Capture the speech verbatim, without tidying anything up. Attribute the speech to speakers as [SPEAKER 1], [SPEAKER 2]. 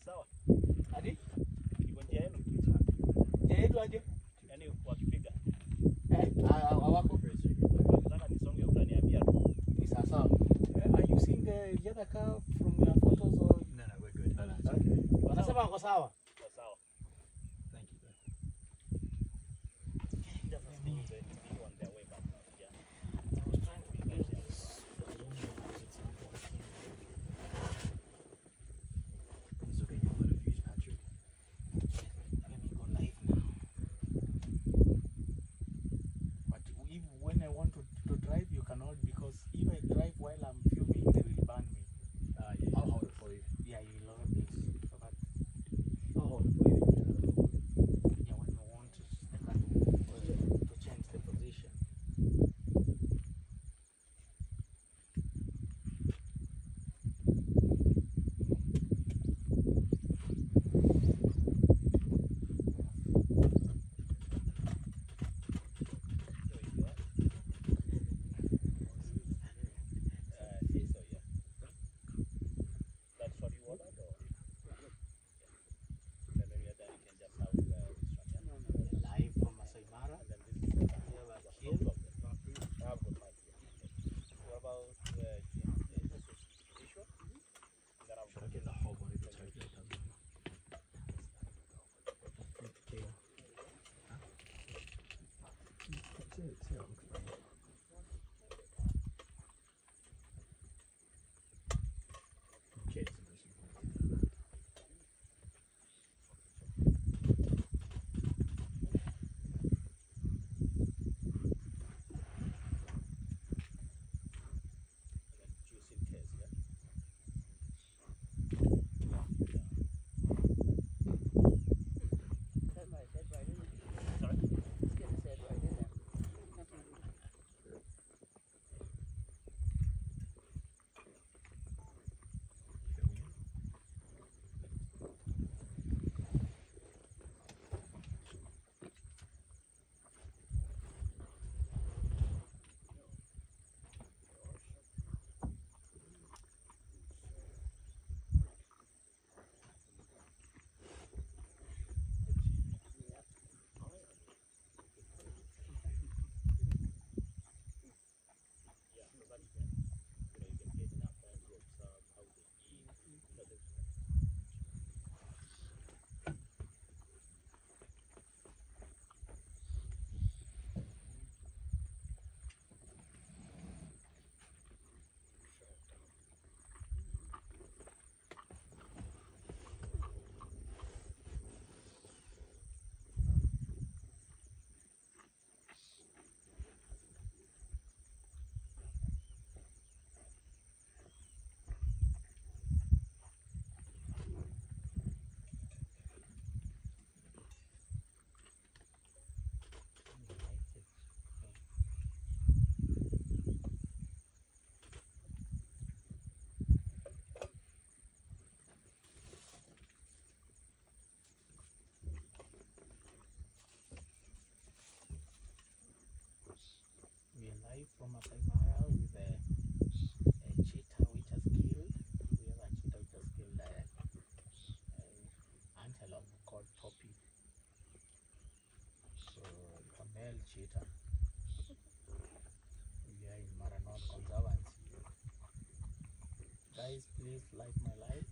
[SPEAKER 1] sawa.
[SPEAKER 2] Hadi?
[SPEAKER 1] Iko njia yenu.
[SPEAKER 2] Njia yetu aje?
[SPEAKER 1] Yaani wakipiga.
[SPEAKER 2] Eh, hawako.
[SPEAKER 1] Nataka nisonge utaniambia.
[SPEAKER 2] Ni sawa sawa. Are you seeing the other car from your photos or?
[SPEAKER 3] No, no, we're good.
[SPEAKER 2] No, no, it's okay. Wanasema wako sawa.
[SPEAKER 1] Kwa sawa.
[SPEAKER 3] Thank you.
[SPEAKER 1] Just be on their way back now. Yeah.
[SPEAKER 2] I was trying to be this.
[SPEAKER 3] It's okay, you'll let it use Patrick.
[SPEAKER 2] Let me go live now. But if when I want to, to drive, you cannot, because if I drive while I'm filming, they will ban me.
[SPEAKER 3] Uh, yeah, I'll hold it for you.
[SPEAKER 2] Yeah, you will love this. So that,
[SPEAKER 3] I'll hold it for you.
[SPEAKER 2] yeah, when you want to, to, to change the position. Live from Masai Mara.
[SPEAKER 3] Should I get the whole body protector? Okay. Huh? See, see how it looks like. Okay, it's interesting.
[SPEAKER 2] We are live from Masai Mara with a, a cheetah which has killed. We have a cheetah which has killed a, a antelope called Poppy. So it's a male cheetah. We are in Mara North Conservancy. Guys, please like my live.